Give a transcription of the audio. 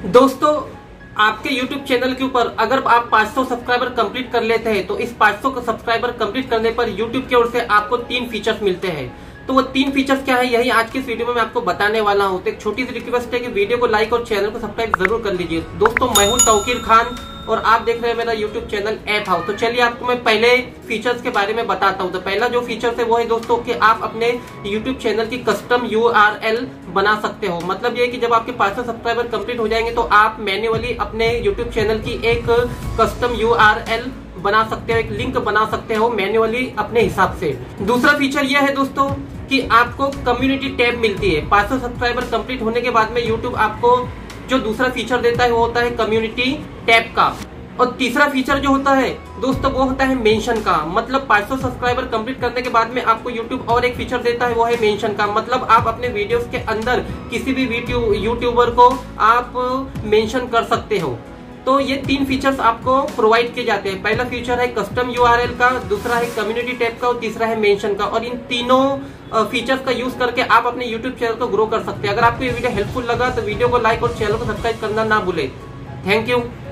दोस्तों, आपके YouTube channel के ऊपर अगर आप 500 सब्सक्राइबर कंप्लीट कर लेते हैं तो इस 500 सब्सक्राइबर कंप्लीट करने पर YouTube की ओर से आपको 3 फीचर्स मिलते हैं। तो वो 3 फीचर्स क्या है, यही आज की इस वीडियो में मैं आपको बताने वाला हूँ। तो एक छोटी सी रिक्वेस्ट है कि वीडियो को लाइक और चैनल को सब्सक्राइब जरूर कर लीजिए। दोस्तों, मैं हूँ तौकीर खान और आप देख रहे हैं मेरा YouTube चैनल ऐप हाउस। तो चलिए आपको मैं पहले फीचर्स के बारे में बताता हूँ। तो पहला जो फीचर्स है वो है दोस्तों कि आप अपने YouTube चैनल की कस्टम URL बना सकते हो। मतलब ये कि जब आपके 500 सब्सक्राइबर कंप्लीट हो जाएंगे तो आप मैन्युअली अपने YouTube चैनल की एक कस्टम URL बना सकते हो, एक लिंक बना सकते हो मैन्युअली अपने हिसाब से। दूसरा फीचर यह है दोस्तों कि आपको कम्युनिटी टैब मिलती है। 500 सब्सक्राइबर कंप्लीट होने के बाद में YouTube आपको जो दूसरा फीचर देता है वो होता है कम्युनिटी टैब का। और तीसरा फीचर जो होता है दोस्तों वो होता है मेंशन का। मतलब 500 सब्सक्राइबर कंप्लीट करने के बाद में आपको YouTube और एक फीचर देता है वो है मेंशन का। मतलब आप अपने वीडियोस के अंदर किसी भी यूट्यूबर को आप मेंशन कर सकते हो। तो ये 3 फीचर्स आपको प्रोवाइड किए जाते हैं। पहला फीचर है कस्टम URL का, दूसरा है कम्युनिटी टैब का और तीसरा है मेंशन का। और इन तीनों फीचर्स का यूज करके आप अपने YouTube चैनल को ग्रो कर सकते हैं। अगर आपको ये वीडियो हेल्पफुल लगा तो वीडियो को लाइक और चैनल को सब्सक्राइब करना ना भूले। Thank you.